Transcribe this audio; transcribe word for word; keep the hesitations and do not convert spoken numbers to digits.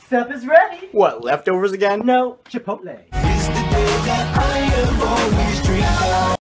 Sup is ready. What, leftovers again? No, Chipotle.